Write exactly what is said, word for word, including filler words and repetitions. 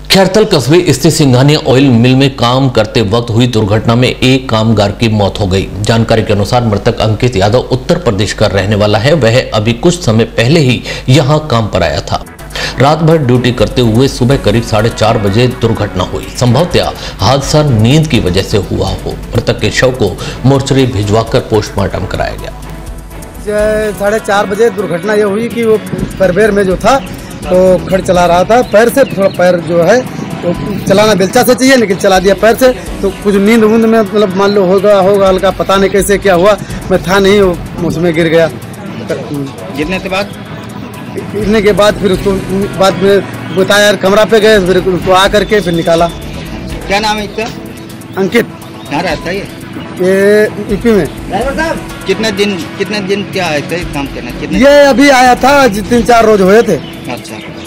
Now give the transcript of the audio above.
खैरथल कस्बे स्थित सिंघानिया ऑयल मिल में काम करते वक्त हुई दुर्घटना में एक कामगार की मौत हो गई। जानकारी के अनुसार मृतक अंकित यादव उत्तर प्रदेश का रहने वाला है। वह अभी कुछ समय पहले ही यहां काम पर आया था। रात भर ड्यूटी करते हुए सुबह करीब साढ़े चार बजे दुर्घटना हुई। संभवतः हादसा नींद की वजह से हुआ हो। मृतक के शव को मोर्चरी भिजवाकर पोस्टमार्टम कराया गया। साढ़े चार बजे दुर्घटना ये हुई कि वो परबेर में जो था तो खड़ चला रहा था पैर से, थोड़ा पैर जो है तो चलाना बेलचा से चाहिए लेकिन चला दिया पैर से। तो कुछ नींद वूंद में मतलब मान लो होगा होगा हल्का, पता नहीं कैसे क्या हुआ, मैं था नहीं, वो उसमें गिर गया। गिरने के बाद गिरने के बाद फिर उसको बाद में बताया कमरा पे गए, फिर उसको आ करके फिर निकाला। क्या नाम है इसका? अंकित। कहाँ रहता है ये? ये यूपी में। कितने दिन कितने दिन क्या है काम करना? ये अभी आया था, तीन चार रोज हुए थे। अच्छा।